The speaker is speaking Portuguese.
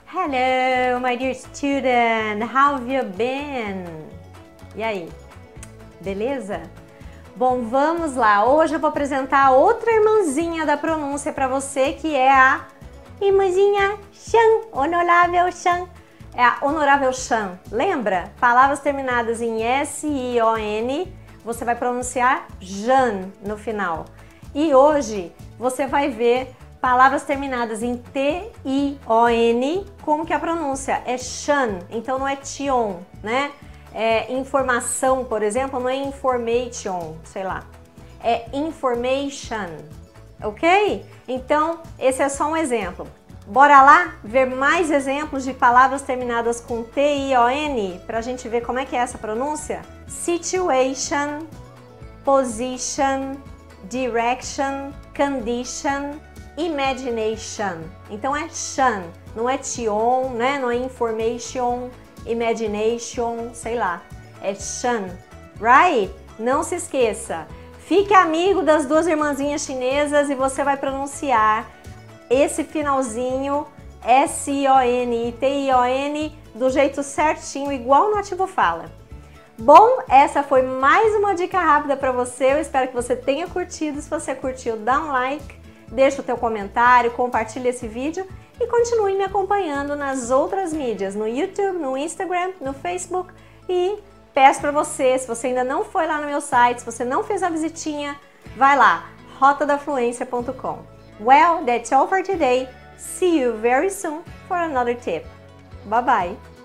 Hello, my dear student, how have you been? E aí, beleza? Bom, vamos lá. Hoje eu vou apresentar outra irmãzinha da pronúncia para você, que é a irmãzinha Shan, honorável Shan. É a honorável Shan. Lembra? Palavras terminadas em S-I-O-N, você vai pronunciar Jan no final. E hoje você vai ver palavras terminadas em T-I-O-N, como que a pronúncia é Shan, então não é Tion, né? Informação, por exemplo, não é information, sei lá, é information, ok? Então, esse é só um exemplo. Bora lá ver mais exemplos de palavras terminadas com T-I-O-N, pra gente ver como é que é essa pronúncia? Situation, position, direction, condition, imagination. Então é Shan, não é Tion, né? Não é information, imagination, sei lá. É Shan, right? Não se esqueça. Fique amigo das duas irmãzinhas chinesas e você vai pronunciar esse finalzinho S-I-O-N e T-I-O-N do jeito certinho, igual o nativo fala. Bom, essa foi mais uma dica rápida para você. Eu espero que você tenha curtido. Se você curtiu, dá um like, deixa o teu comentário, compartilha esse vídeo e continue me acompanhando nas outras mídias, no YouTube, no Instagram, no Facebook. E peço para você, se você ainda não foi lá no meu site, se você não fez a visitinha, vai lá, rotadafluencia.com. Well, that's all for today. See you very soon for another tip. Bye bye!